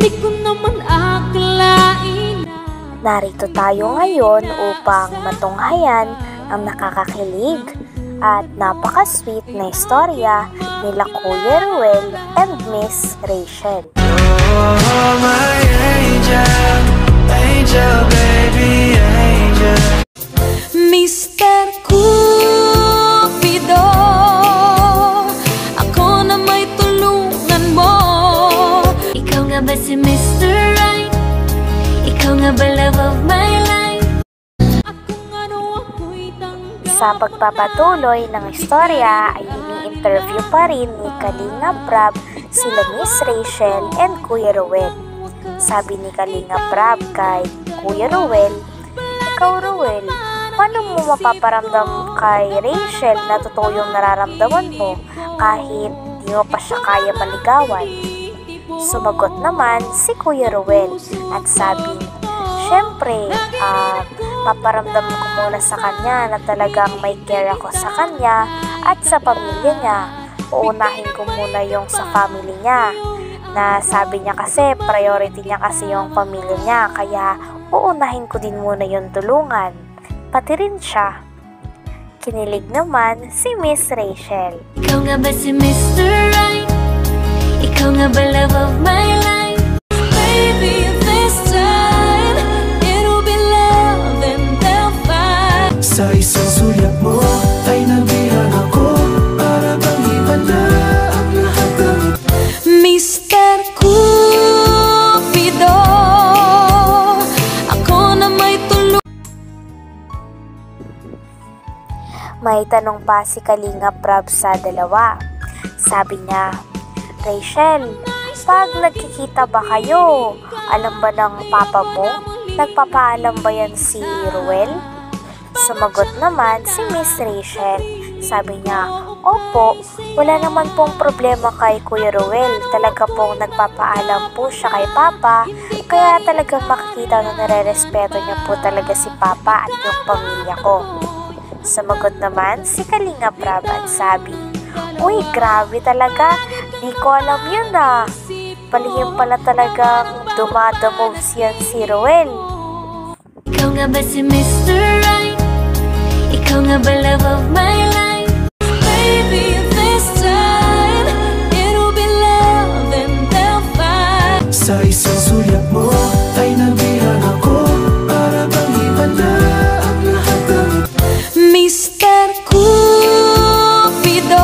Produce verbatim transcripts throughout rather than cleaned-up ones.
Di ko naman akalain na Narito tayo ngayon upang matunghayan ang nakakakilig at napaka-sweet na istorya nila Kuya Ruel and Miss Rachel. Oh, my angel, angel, baby, angel. Mister Cupido, ako na may tulungan mo. Ikaw nga ba si Mister Right? Ikaw nga ba love of my life? Ako nga no, ako'y tanggap. Sa pagpapatuloy ng istorya ay ini-interview pa rin ni Kalinga Prab sila Miss Rachel and Kuya Ruel. Sabi ni Kalinga Prab kay Kuya Ruel, "Ikaw Ruel, paano mo mapaparamdam kay Rachel na totoo yung nararamdaman mo kahit di mo pa siya kaya maligawan?" Sumagot naman si Kuya Ruel at sabi, "Syempre, uh, paparamdam ko muna sa kanya na talagang may care ako sa kanya at sa pamilya niya. Uunahin ko muna yung sa family niya, na sabi niya kasi priority niya kasi yung pamilya niya, kaya uunahin ko din muna yung tulungan, pati rin siya." Kinilig naman si Miss Rachel. Ikaw nga ba si Mister Right? Ikaw nga ba love of my life? Baby, this time it'll be love and they'll fight. Sa isang sulyap mo ay nabihag ako, para bang iba na ang lahat ng Mister Cupido, ako na may tulong. May tanong pa si Kalinga Prab sa dalawa. Sabi niya, "Rachel, pag nagkikita ba kayo, alam ba ng papa mo? Nagpapaalam ba yan si Ruel?" Sumagot naman si Miss Rachel. Sabi niya, "Opo, wala naman pong problema kay Kuya Ruel. Talaga pong nagpapaalam po siya kay Papa, kaya talagang makikita na nare-respeto niya po talaga si Papa at yung pamilya ko." Sumagot naman si Kalinga Prab at sabi, "Uy, grabe talaga. Di ko alam yun ah. Palihim pala talagang dumadamoves yan si Ruel." Ikaw nga ba si Mister Right? Ikaw nga ba love of my life? Baby, this time it'll be love and they'll fight. Sa isang sulyap mo ay nabihag ako, para bang iba na ang lahat ng Mister Cupido,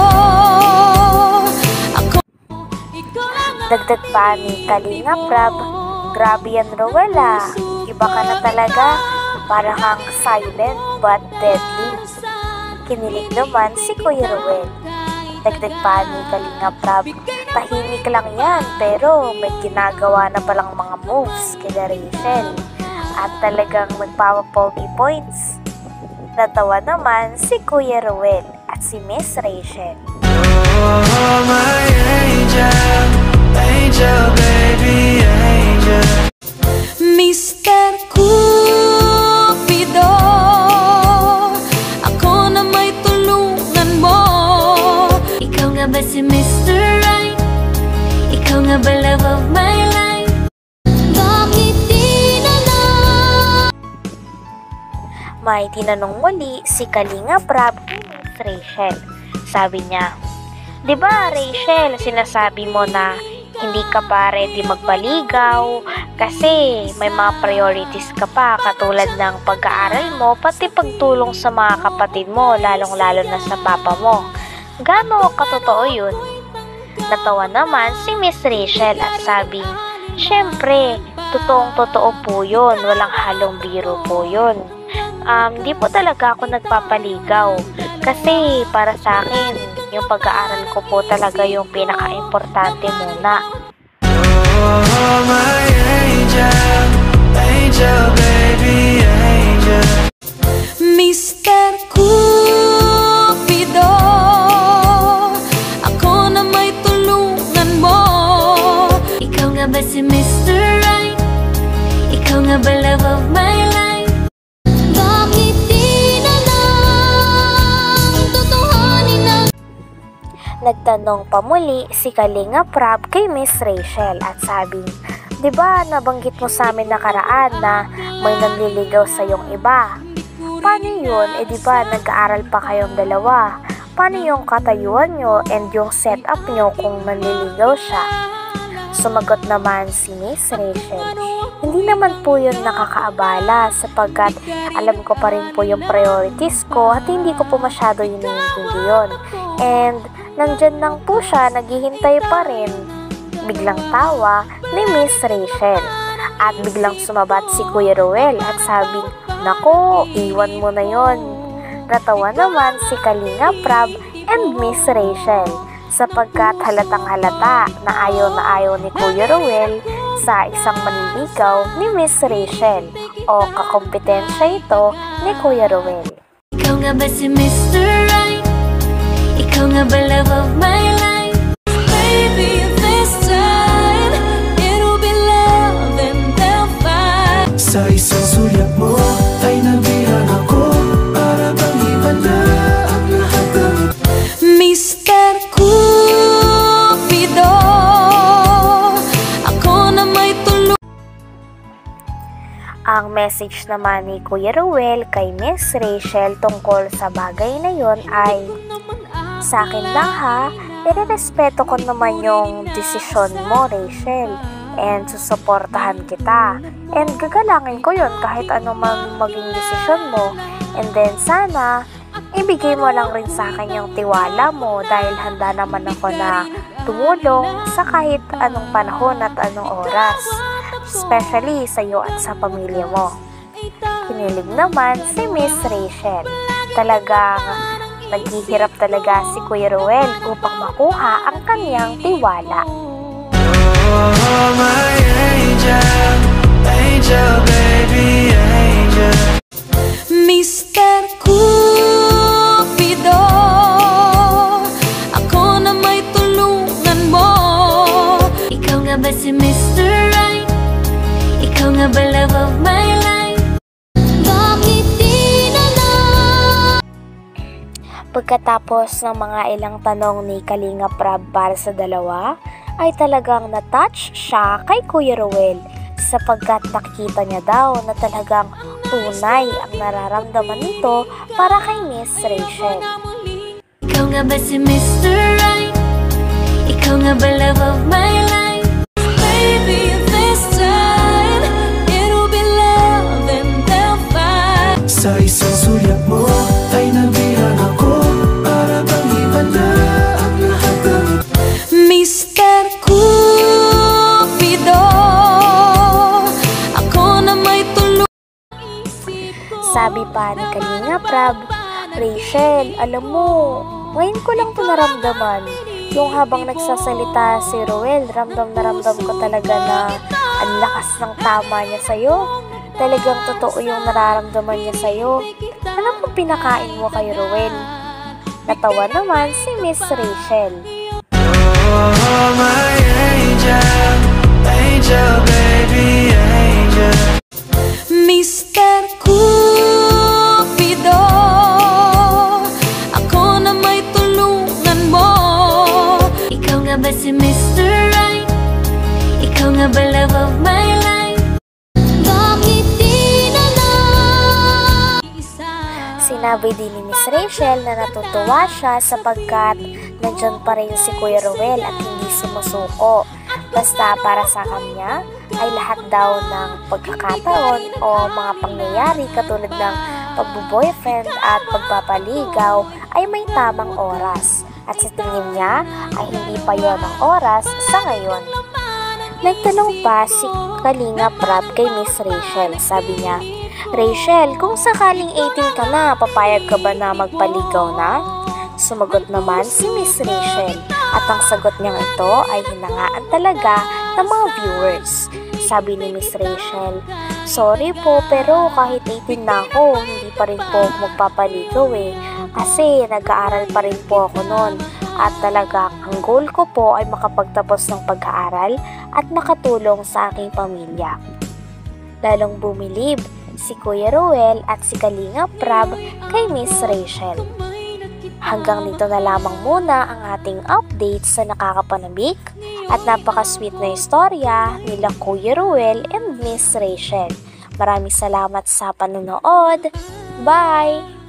ako. Ikaw lang ang Dagdag pa ni Kalinga Prab, "Grabe yan Ruel ah. Iba ka na talaga. Para kang silent but deadly." Kinilig naman si Kuya Ruel. Dagdag pa ni Kalinga Prab, "Tahimik lang yan pero may ginagawa na palang mga moves kina Rachel. At talagang magpapapogi points." Natawa naman si Kuya Ruel at si Miss Rachel. Oh, my angel, angel, baby, angel. Mister Cupido, ako na may tulungan mo. Ikaw nga ba si Mister Right? Ikaw nga ba love of my life? Bakit di na lang? May tinanong muli si Kalinga Prab kay Miss Rachel. Sabi niya, "Di ba Rachel, sinasabi mo na hindi ka pa ready magpaligaw kasi may mga priorities ka pa katulad ng pag-aaral mo pati pagtulong sa mga kapatid mo, lalong-lalo na sa papa mo. Gaano katotoo yun?" Natawa naman si Miss Rachel at sabi, "Syempre, totoong-totoo po yun, walang halong biro po yun. Um, di po talaga ako nagpapaligaw kasi para sa akin, yung pag-aaral ko po talaga yung pinaka-importante muna." Oh, my angel, angel, baby, angel. Mister Cupido, ako na may tulungan mo. Ikaw nga ba si Mister Right? Ikaw nga ba love of my life? Bakit di na lang tutuhanin na? Nagtanong pa muli si Kalinga Prab kay Miss Rachel at sabing, Di ba nabanggit mo sa amin nakaraan na may nanliligaw sa yung iba? Paano yun? E di ba nag-aaral pa kayong dalawa? Paano yung katayuan nyo and yung setup nyo kung nanliligaw siya? Sumagot naman si Miss Rachel, hindi naman po yun nakakaabala sapagkat alam ko pa rin po yung priorities ko at hindi ko po masyado yun naiintindi yun. And nandyan lang po siya, naghihintay pa rin. Biglang tawa ni Miss Rachel at biglang sumabat si Kuya Ruel at sabing, nako, iwan mo na yon. Natawa naman si Kalinga Prab and Miss Rachel sapagkat halatang halata na ayaw na ayaw ni Kuya Ruel sa isang manliligaw ni Miss Rachel o kakompetensya ito ni Kuya Ruel. Ikaw nga ba si Mister Right? Ikaw nga ba love of my life? Baby, this time it'll be love and they'll fight. Sa isang sulyap mo ay nabihag ako, para bang iba na ang lahat ng Mister Cupido, ako na may tulong. Ang message naman ni Kuya Ruel kay Miss Rachel tungkol sa bagay na yon ay, sa akin lang ha, irerespeto ko naman yung desisyon mo, Rachel, and susuportahan kita, and gagalangin ko yun kahit ano man maging desisyon mo, and then sana ibigay mo lang rin sa akin yung tiwala mo dahil handa naman ako na tumulong sa kahit anong panahon at anong oras, especially sa iyo at sa pamilya mo. Kinilig naman si Miss Rachel. Talagang naghihirap talaga si Kuya Ruel upang makuha ang kanyang tiwala. Oh, my angel, angel, baby, angel. Mister Cupido, ako na may tulungan mo. Ikaw nga ba si Mister Right? Ikaw nga ba love of my life? Bakit di na lang? Pagkatapos ng mga ilang tanong ni Kalinga Prab para sa dalawa, ay talagang na-touch siya kay Kuya Ruel sapagkat nakikita niya daw na talagang tunay ang nararamdaman nito para kay Miss Rachel. Ikaw nga ba si Mister Right? Ikaw nga ba love of my life? Baby, this time it'll be love and they'll fight. Sa isang sulyap mo ay nabihag ako, para bang iba na ang lahat ng Mister Cupido, ako na may tulong. Sabi pa ni Kalinga Prab, Rachel, alam mo, ngayon ko lang ito naramdaman. Yung habang nagsasalita si Ruel, ramdam na ramdam ko talaga na ang lakas ng tama niya sa'yo. Talagang totoo yung nararamdaman niya sa'yo. Ano po pinakain mo kay Ruel? Natawa naman si Miss Rachel. Oh, my angel, angel, baby, angel. Mister Cupido, ako na may tulungan mo. Ikaw nga ba si Mister Right? Ikaw nga ba love of my life? Bakit di na lang? Sinabi din ni Miss Rachel na natutuwa siya sapagkat nandyan pa rin si Kuya Ruel at hindi sumusuko. Basta para sa kanya ay lahat daw ng pagkakataon o mga pangyayari katulad ng pagbo-boyfriend at pagpapaligaw ay may tamang oras. At sa tingin niya ay hindi pa yon ang oras sa ngayon. Nagtanong pa si Kalinga Prab kay Miss Rachel. Sabi niya, Rachel, kung sakaling eighteen ka na, papayag ka ba na magpaligaw na? Sumagot naman si Miss Rachel at ang sagot niyang ito ay hinangaan talaga ng mga viewers. Sabi ni Miss Rachel, sorry po pero kahit eighteen na ako, hindi pa rin po ako magpapaligaw eh. Kasi nag-aaral pa rin po ako noon at talaga ang goal ko po ay makapagtapos ng pag-aaral at makatulong sa aking pamilya. Lalong bumilib si Kuya Ruel at si Kalinga Prab kay Miss Rachel. Hanggang dito na lamang muna ang ating update sa nakakapanabik at napaka-sweet na istorya nila Kuya Ruel and Miss Rachel. Maraming salamat sa panonood. Bye!